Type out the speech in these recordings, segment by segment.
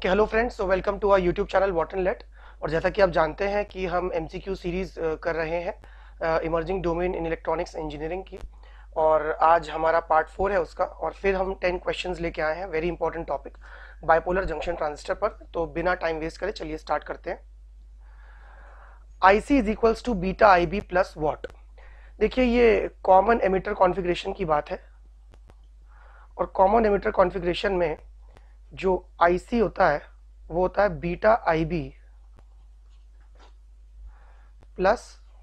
Okay, hello friends, so welcome to our YouTube channel what and let. और जैसा कि आप जानते हैं कि हम एमसीक्यू सीरीज कर रहे हैं emerging domain in electronics engineering की। और आज हमारा पार्ट 4 है उसका, और फिर हम 10 क्वेश्चंस लेके आए हैं, very important topic bipolar junction transistor पर। तो बिना टाइम वेस्ट करे चलिए स्टार्ट करते हैं। IC is equals to beta I B plus what. देखिए, ये कॉमन एमिटर कॉन्फ़िगरेशन की बात है, और कॉमन एमिटर कॉन्फ़िगरेशन में जो IC होता है वो होता है beta I B plus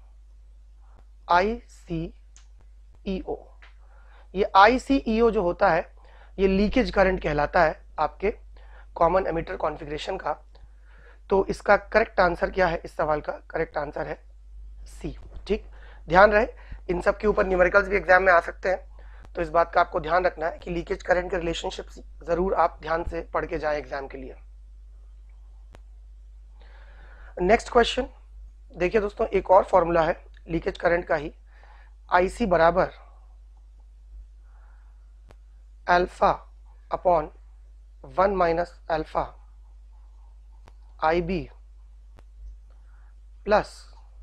ICEO। ये ICEO जो होता है ये लीकेज करंट कहलाता है आपके कॉमन एमिटर कॉन्फ़िगरेशन का। तो इसका करेक्ट आंसर क्या है? इस सवाल का करेक्ट आंसर है सी। ठीक, ध्यान रहे, इन सब के ऊपर न्यूमेरिकल्स भी एग्जाम में आ सकते हैं, तो इस बात का आपको ध्यान रखना है कि लीकेज करंट के रिलेशनशिप्स जरूर आप ध्यान से पढ़ के जाएं एग्जाम के लिए। नेक्स्ट क्वेश्चन देखिए दोस्तों, एक और फॉर्मूला है लीकेज करंट का ही। IC बराबर alpha upon 1 minus alpha IB plus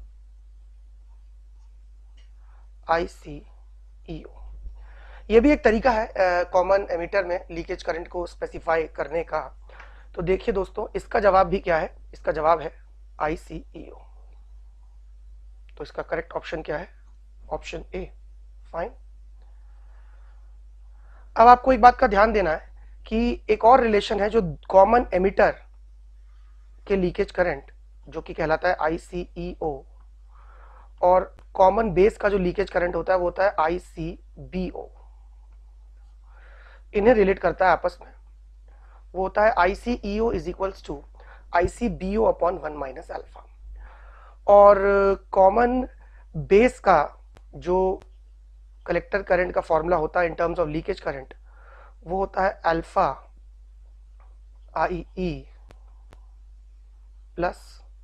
ICEO। ये भी एक तरीका है कॉमन एमिटर में लीकेज करंट को स्पेसिफाई करने का। तो देखिए दोस्तों, इसका जवाब भी क्या है? इसका जवाब है ICEO। तो इसका करेक्ट ऑप्शन क्या है? Option A. फाइन। अब आपको एक बात का ध्यान देना है कि एक और रिलेशन है जो कॉमन एमिटर के लीकेज करंट जो कि कहलाता है ICEO, और कॉमन बेस का जो लीकेज करंट होता है वो होता है ICBO। इन्हें रिलेट करता है आपस में, वो होता है ICEO is equals to ICBO upon 1 minus alpha. और कॉमन बेस का जो कलेक्टर करंट का फॉर्मूला होता है in terms of leakage current वो होता है अल्फा IE प्लस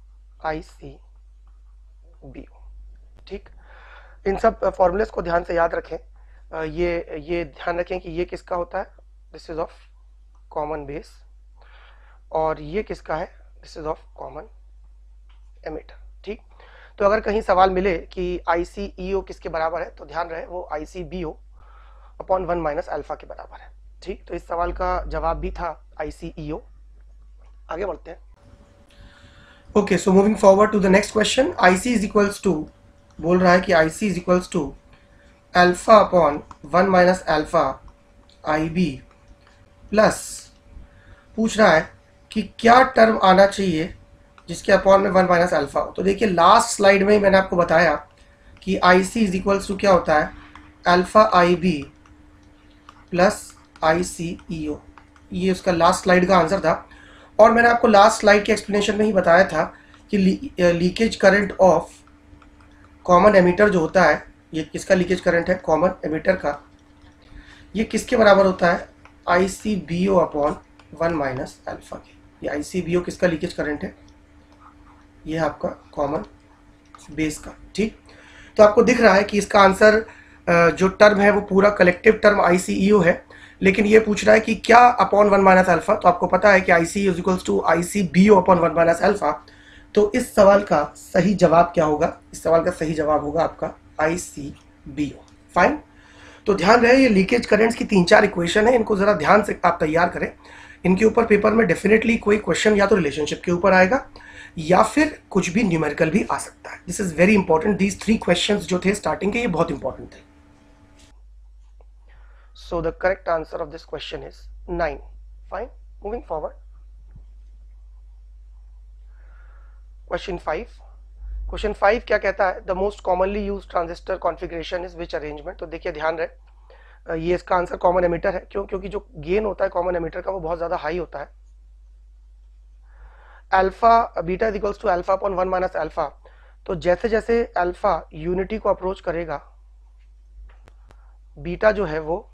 ICBO। ठीक, इन सब फॉर्मूलेस को ध्यान से याद रखें। ये ध्यान रखें कि ये किसका होता है? This is of common base, और ये किसका है? This is of common emitter. ठीक, तो अगर कहीं सवाल मिले कि ICEO किसके बराबर है, तो ध्यान रहे वो ICBO अपॉन 1 माइनस अल्फा के बराबर है। ठीक, तो इस सवाल का जवाब भी था ICEO। आगे बढ़ते हैं। Okay, so moving forward to the next question. IC is equals to, बोल रहा है कि IC is equals to alpha upon 1 minus alpha IB plus, पूछ रहा है कि क्या टर्म आना चाहिए जिसके अपॉन में 1 माइनस अल्फा हो। तो देखिए, लास्ट स्लाइड में ही मैंने आपको बताया कि IC इज इक्वल्स टू क्या होता है? Alpha IB plus ICEO। ये उसका लास्ट स्लाइड का आंसर था, और मैंने आपको लास्ट स्लाइड के एक्सप्लेनेशन में ही बताया था कि leakage current of common emitter जो होता है, ये किसका लीकेज करंट है? कॉमन एमिटर का। ये किसके बराबर होता है? ICBO अपॉन 1 माइनस अल्फा के। ये ICBO किसका लीकेज करंट है? ये आपका कॉमन बेस का। ठीक, तो आपको दिख रहा है कि इसका आंसर जो टर्म है वो पूरा कलेक्टिव टर्म ICEO है, लेकिन ये पूछ रहा है कि क्या अपॉन 1 माइनस अल्फा। तो आपको पता है कि ICEO is equals to ICBO upon 1 minus alpha. तो इस सवाल का सही जवाब क्या होगा? इस सवाल का सही जवाब होगा आपका ICBO। फाइन। तो ध्यान रहे, ये लीकेज करंट्स की 3-4 इक्वेशन है, इनको जरा ध्यान से आप तैयार करें। इनके ऊपर पेपर में डेफिनेटली कोई क्वेश्चन या तो रिलेशनशिप के ऊपर आएगा या फिर कुछ भी न्यूमेरिकल भी आ सकता है। This is very important. These 3 questions जो थे स्टार्टिंग के, ये बहुत इंपॉर्टेंट थे। So the correct answer of this question is 9। Fine, moving forward. Question 5। Question 5 क्या कहता है? The most commonly used transistor configuration is which arrangement. तो देखिए, ध्यान रहे, ये इसका आंसर कॉमन एमिटर है। क्यों? क्योंकि जो गेन होता है कॉमन एमिटर का वो बहुत ज्यादा हाई होता है। Alpha beta is equals to alpha upon 1 minus alpha. तो जैसे जैसे अल्फा यूनिटी को अप्रोच करेगा, बीटा जो है वो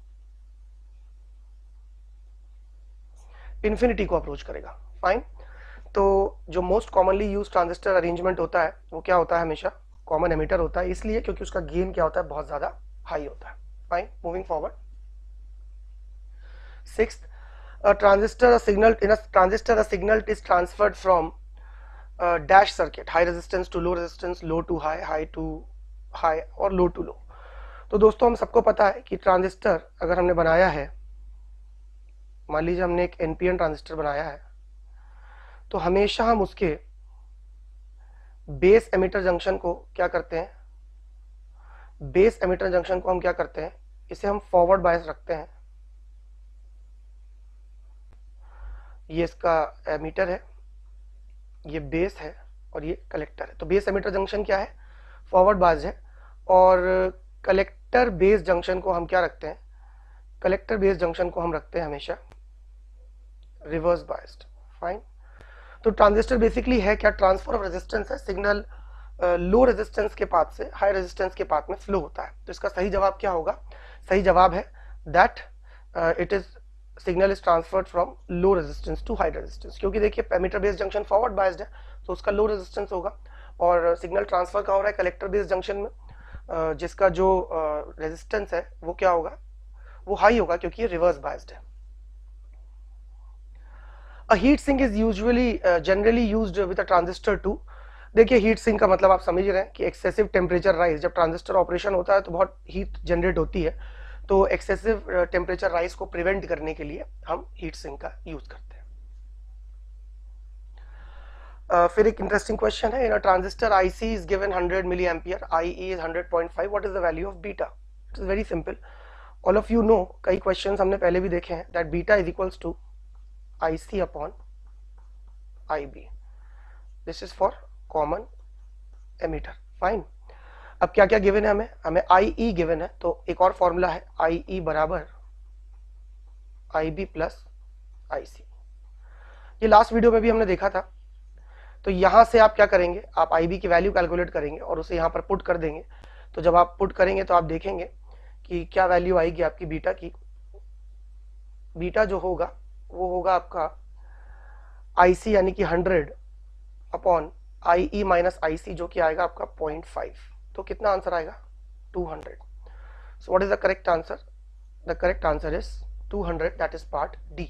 इंफिनिटी को अप्रोच करेगा। फाइन। तो जो most commonly use transistor arrangement होता है वो क्या होता है? हमेशा कॉमन एमिटर होता है, इसलिए क्योंकि उसका गेन क्या होता है? बहुत ज्यादा हाई होता है। Fine, moving forward. 6th, a transistor, a signal is transferred from dash circuit, high resistance to low resistance, low to high, high to high और low to low। तो दोस्तों हम सबको पता है कि ट्रांजिस्टर अगर हमने बनाया है, मान लीजिए हमने एक एनपीएन ट्रांजिस्टर बनाया है, तो हमेशा हम उसके बेस एमिटर जंक्शन को क्या करते हैं, बेस एमिटर जंक्शन को हम क्या करते हैं, इसे हम फॉरवर्ड बायस रखते हैं। ये इसका एमीटर है, ये बेस है और ये कलेक्टर है। तो बेस एमिटर जंक्शन क्या है, फॉरवर्ड बायस्ड है, और कलेक्टर बेस जंक्शन को हम क्या रखते हैं, कलेक्टर बेस जंक्शन को हम रखते हैं हमेशा रिवर्स बायस्ड। फाइन। तो ट्रांजिस्टर बेसिकली है क्या, ट्रांसफर ऑफ रेजिस्टेंस है, सिग्नल लो रेजिस्टेंस के पाथ से हाई रेजिस्टेंस के पाथ में फ्लो होता है। तो इसका सही जवाब क्या होगा, सही जवाब है that it is signal is transferred from low resistance to high resistance, क्योंकि देखिए emitter base junction forward biased है तो उसका लो रेजिस्टेंस होगा, और सिग्नल ट्रांसफर कहाँ हो रहा है, कलेक्टर बेस जंक्शन में, जिसका जो रेजिस्टेंस है वो क्या होगा, वो हाई होगा क्योंकि ये रिवर्स बायस्ड है। A heat sink is usually generally used with a transistor too। देखिए हीट सिंक का मतलब आप समझ रहे हैं कि एक्सेसिव टेम्परेचर राइज, जब ट्रांजिस्टर ऑपरेशन होता है तो बहुत हीट जनरेट होती है, तो एक्सेसिव टेम्परेचर राइज को प्रिवेंट करने के लिए हम हीट सिंक का यूज करते हैं। फिर एक इंटरेस्टिंग क्वेश्चन है, in a transistor IC is given 100 milli ampere, IE is 100.5, what is the value of beta. It is very simple, all of you know, कई क्वेश्चंस हमने पहले भी देखे हैं, that beta is equals to IC upon IB। This is for common emitter. Fine. अब क्या क्या given है, हमें IE गिवन है, तो एक और फॉर्मूला है IE बराबर IB प्लस IC। ये लास्ट वीडियो में भी हमने देखा था। तो यहां से आप क्या करेंगे, आप IB की वैल्यू कैलकुलेट करेंगे और उसे यहां पर पुट कर देंगे। तो जब आप पुट करेंगे तो आप देखेंगे कि क्या वैल्यू आएगी आपकी बीटा की। बीटा जो होगा वो होगा आपका IC यानी कि 100 अपॉन IE माइनस IC जो कि आएगा आपका 0.5। तो कितना आंसर आएगा, 200। So what is the correct answer, the correct answer is 200, that is part D.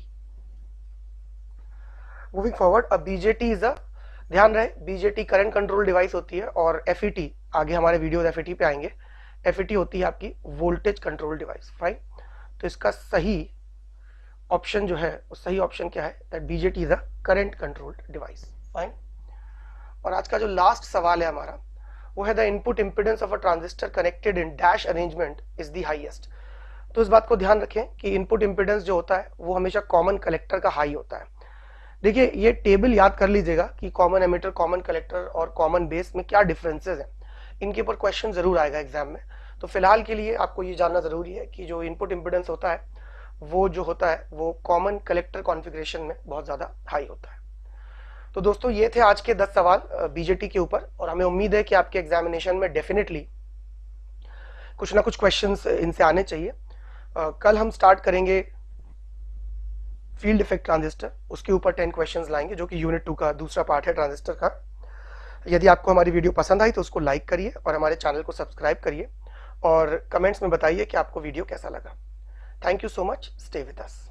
Moving forward, अब BJT इज अ, ध्यान रहे BJT करंट कंट्रोल डिवाइस होती है, और FET आगे हमारे वीडियो FET पे आएंगे, FET होती है आपकी वोल्टेज कंट्रोल डिवाइस। फाइन। तो इसका सही ऑप्शन जो है, उस सही ऑप्शन क्या है, that BJT is a current controlled device. Fine. और आज का जो लास्ट सवाल है हमारा, वो है the input impedance of a transistor connected in dash arrangement is the highest. तो इस बात को ध्यान रखें कि इनपुट इंपीडेंस जो होता है वो हमेशा कॉमन कलेक्टर का हाई होता है। देखिए ये टेबल याद कर लीजिएगा कि कॉमन एमिटर, कॉमन कलेक्टर और कॉमन बेस में क्या डिफरेंसेस हैं, इनके ऊपर क्वेश्चन जरूर आएगा एग्जाम में। तो फिलहाल के लिए आपको ये जानना जरूरी है कि जो इनपुट इंपीडेंस होता है वो जो होता है वो कॉमन कलेक्टर कॉन्फ़िगरेशन में बहुत ज़्यादा हाई होता है। तो दोस्तों ये थे आज के 10 सवाल BJT के ऊपर, और हमें उम्मीद है कि आपके एग्जामिनेशन में डेफिनेटली कुछ ना कुछ क्वेश्चंस इनसे आने चाहिए। कल हम स्टार्ट करेंगे फील्ड इफेक्ट ट्रांजिस्टर, उसके ऊपर 10 क्वेश्चंस लाएंगे जो कि यूनिट 2 का दूसरा पार्ट है ट्रांजिस्टर का। यदि आपको हमारी वीडियो पसंद आई तो उसको लाइक करिए और हमारे चैनल को सब्सक्राइब करिए, और कमेंट्स में बताइए कि आपको वीडियो कैसा लगा। Thank you so much. Stay with us.